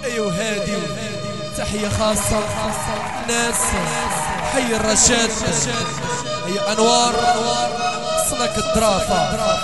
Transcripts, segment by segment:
ايوه هادي تحية خاصة ناس حي الرشاد، هي انوار سلك الدرافة.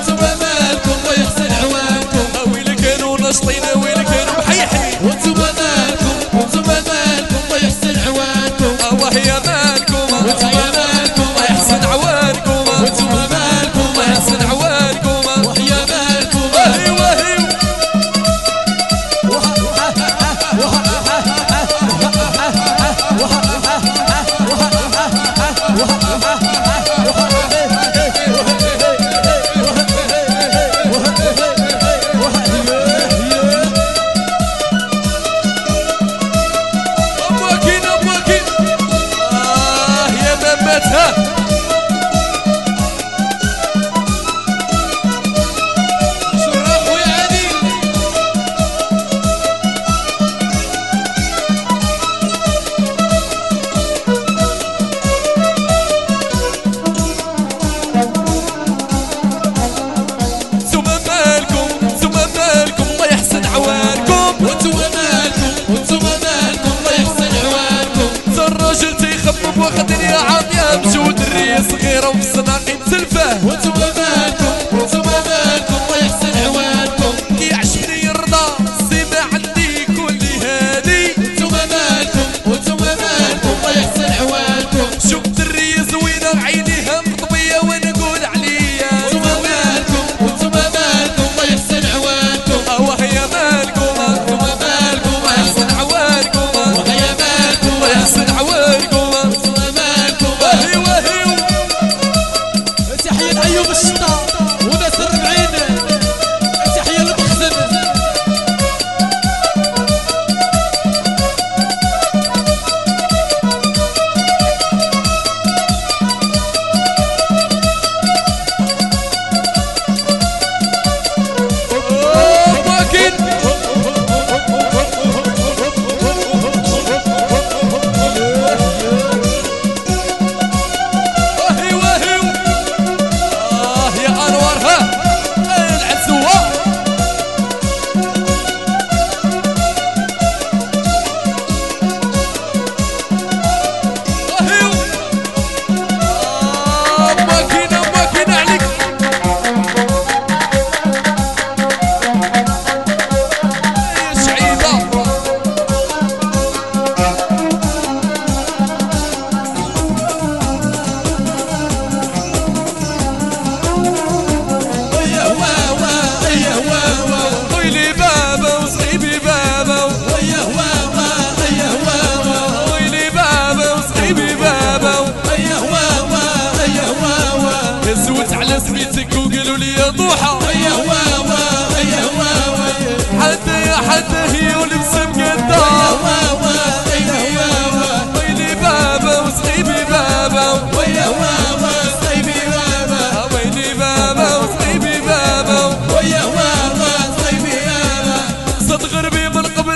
وين كانوا محيحين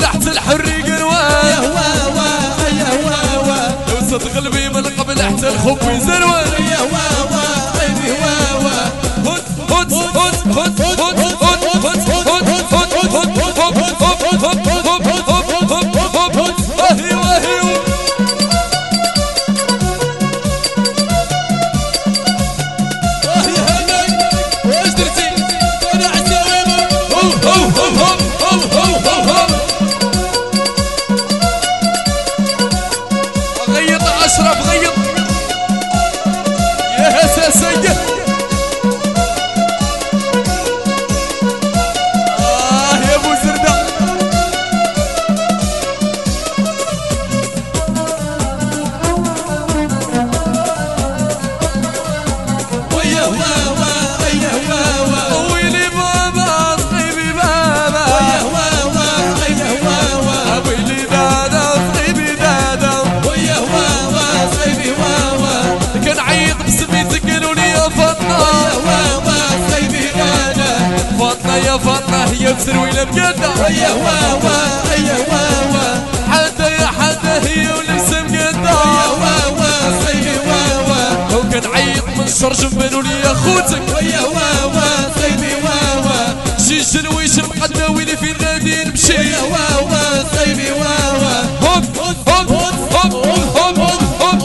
لحت الحري قروان يا واوا يا واوا وسط قلبي من قبل حتى الخب زروان يا واوا قلبي واوا هد هد هد هد غيط اشرف غيط يا سيد يا ابو زردة ويا واوا يا واوا ويلي بابا صغيبي بابا ويا واوا يا واوا ويلي دادا صغيبي دادا ويا واوا صغيبي واوا كان عيط بسميتك قالوا لي يا فاطمه ويا واوا صغيبي دادا فاطمه يا فاطمه هي بسرويله بقاده ويا واوا يا واوا حدا يا حدا هي ولسه مقاده ويا واوا صغيبي واوا وكان عيط من شرجم بانوا لي يا خوتك ويا واوا صغيبي واوا شي جنويش مقدنا ويلي في النادي نمشي ويا واوا صغيبي واوا هوب هوب هوب هوب هوب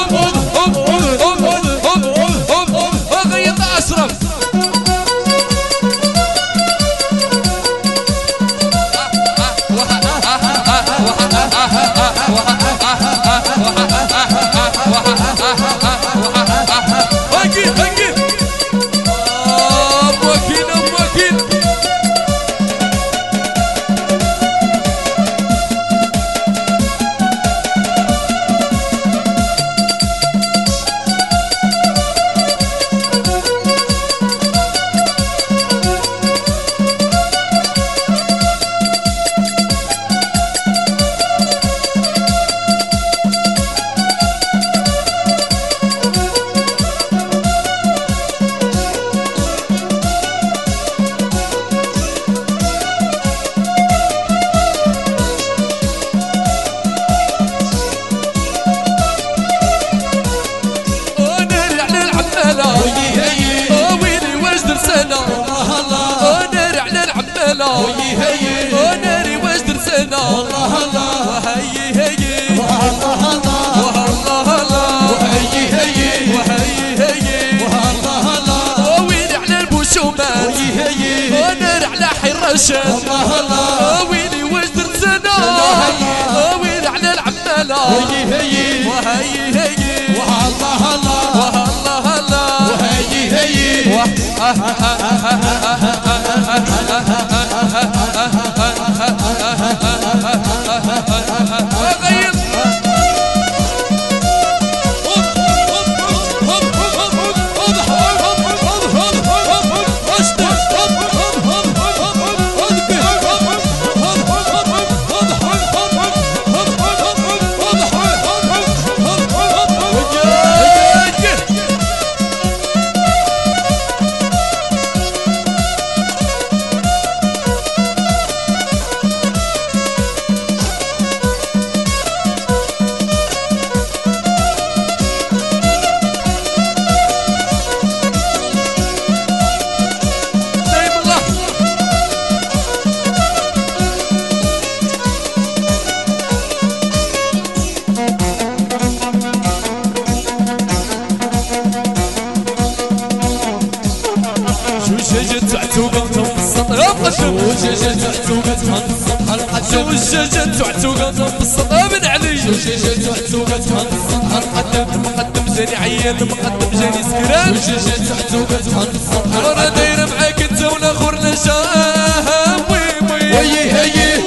هوب غيط اشرف اكيد اكيد ماكين ماكين وناري واش درسنا والله الله وهي هي والله الله والله الله وهي هي وهي هي والله الله ويلي على البوشومان وهي هي وناري على حي الرشاد والله الله ويلي واش درسنا ويلي على العمالة وهي هي وهي هي والله الله والله الله وهي هي وجاجة تعتوقة بالصدى من علي وجاجة تعتوقة مقدم جاني عيان مقدم جاني سكران وجاجة تعتوقة رانا دايرة معاك انت والاخر لا شاها وي وي وي هي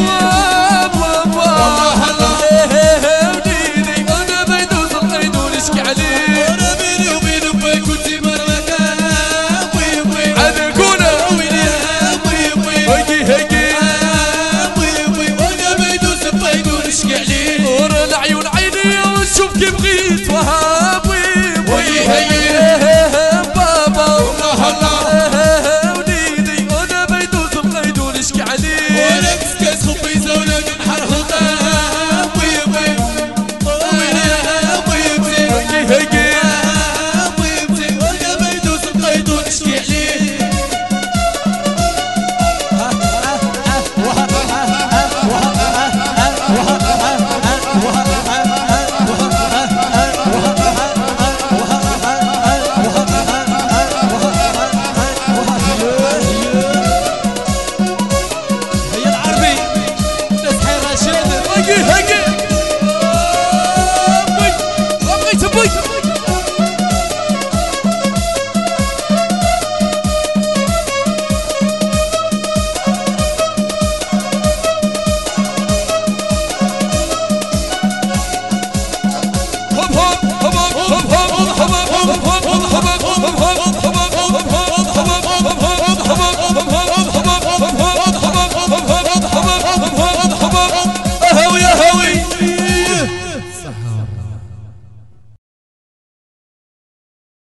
والله الله وليدي انا بيدوز القيدو نشكي عليه انا بيني وبين باك كنتي مرمكان وي وي انا كونا ويلي وي وي وي هي ورا العيون عيني ونشوف كيف بغيت وهاب وي هي بابا والله الله وليدي وانا بيدوز بغيدو نشكي عليه وانا كاس خبيزه ولد نحر خلطان